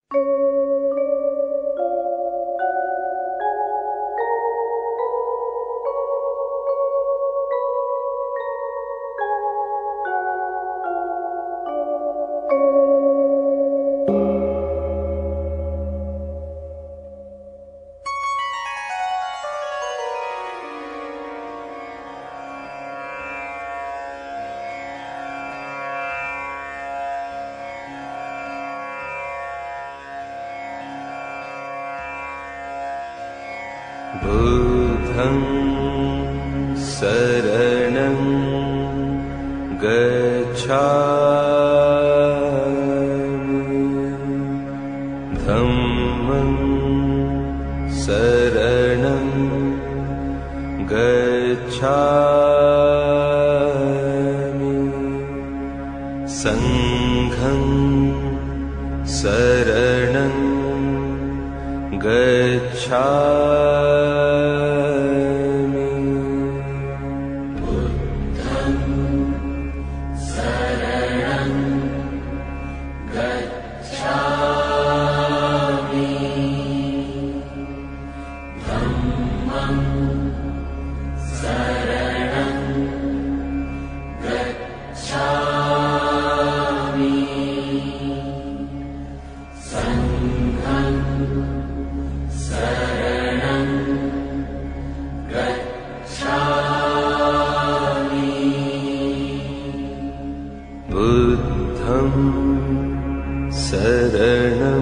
बुद्धं शरणं गच्छामि धम्मं शरणं गच्छामि संघं शरणं गच्छामि बुद्धं शरणं गच्छामि धम्मं शरणं गच्छामि संघं शरणं गच्छामि बुद्धं शरणं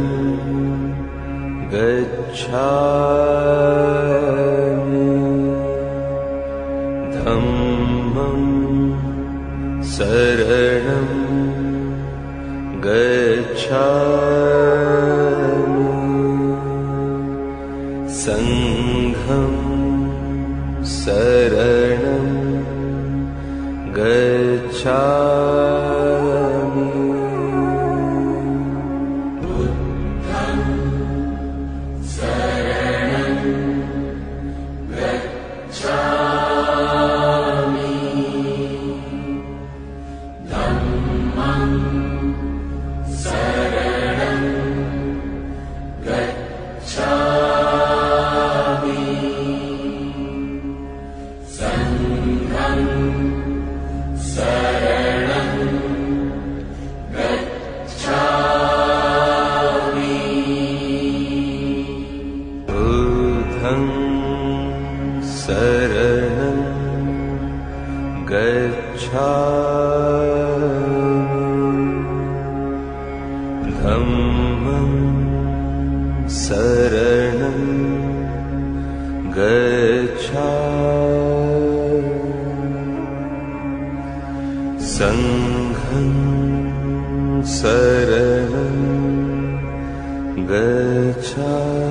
गच्छामि धम्मं शरणं गच्छामि संघं शरणं गच्छामि बुद्धं शरणं गच्छामि धम्मं शरणं गच्छामि संघं शरणं गच्छामि बुद्धं शरणं गच्छामि धम्मं शरणं गच्छामि संघं शरणं गच्छामि